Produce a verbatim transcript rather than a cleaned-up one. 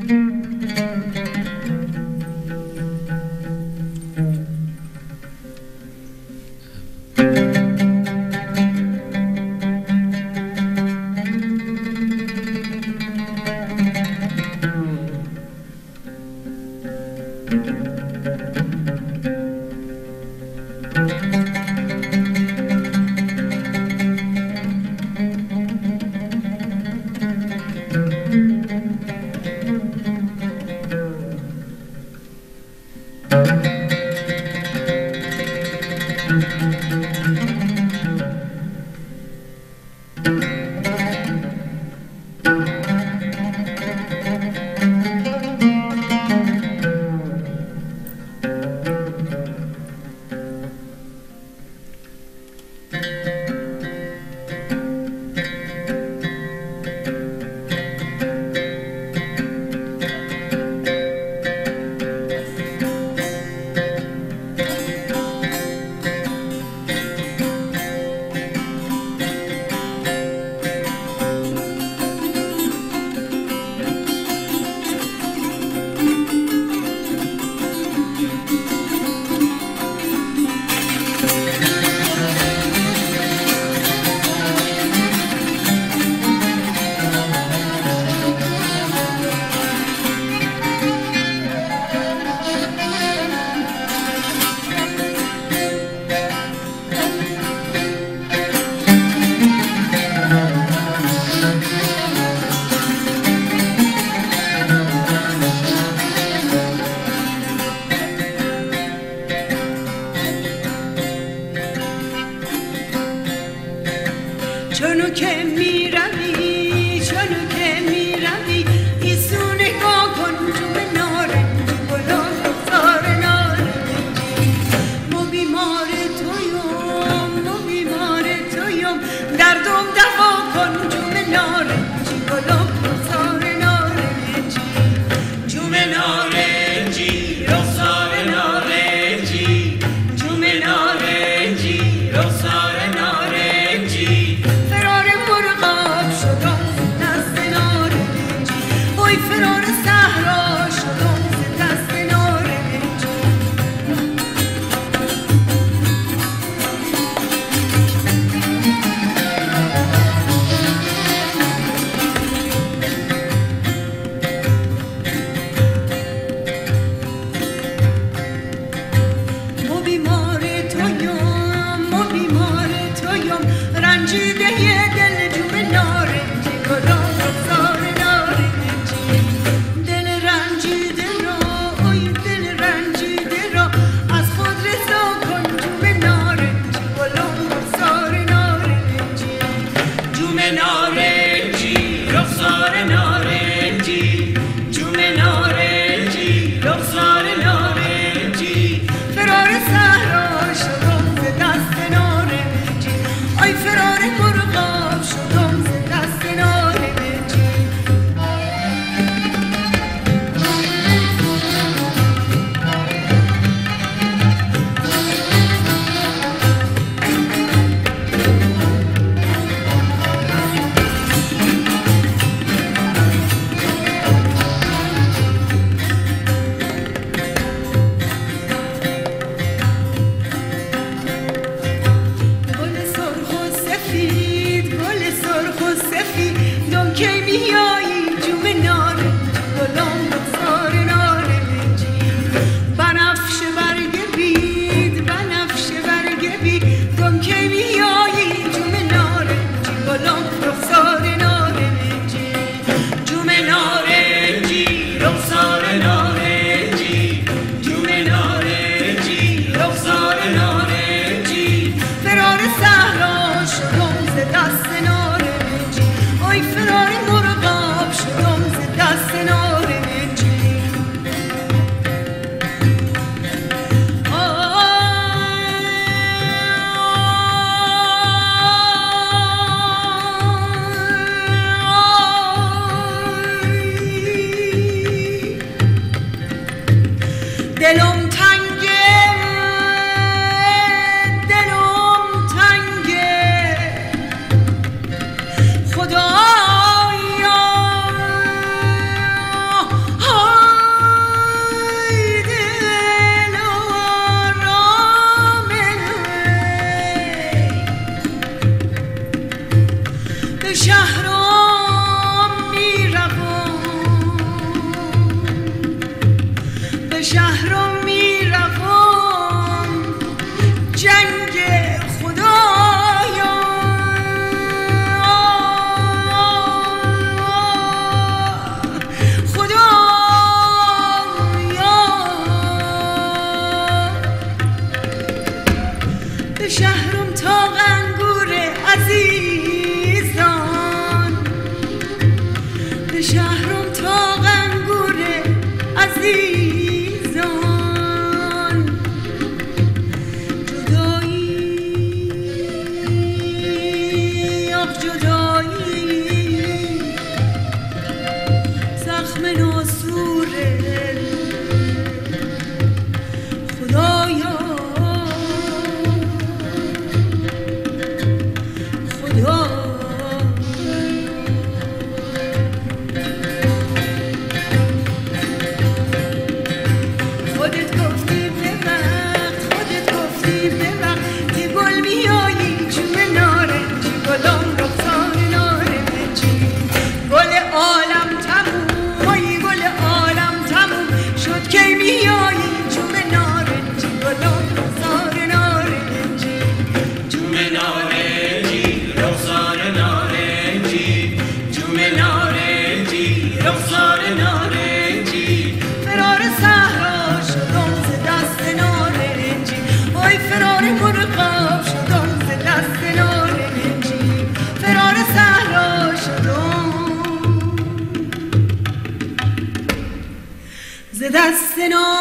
چونو که می روی چونو که می روی ایسو نگاه کن جو به نارنجی گلان رخسار نارنجی مو بیمار تویم مو بیمار تویم دردم دوا کن جو به نارنجی گلان رخسار نارنجی جو به نارنجی رخسار نارنجی جو به نارنجی رخسار نارنجی فرار صحرا شدم ز دست نارنجی مو بیمار تویم مو بیمار تویم رنجیده یه دل جو به نارنجی گلان رخسار نارنجی رخسار نارنجی جوم نارنجی رخسار نارنجی فرار صحرا شدم ز دست نارنجی آی فرار مرغاب شدم ز دست نارنجی کی میایی جوم نارنجی گلان رخسار نارنجی بنفش برگ بید بنفش برگ بید گم کی میایی جوم نارنجی گلان رخسار نارنجی جوم نارنجی رخسار نارنجی جوم نارنجی رخسار نارنجی فرار صحرا شدم ز دست نارنجی آی فرار مرغا شهرم تا غنگوره عزیزان جدایی آخ جدایی زخم ناسوره خدایا خدا دست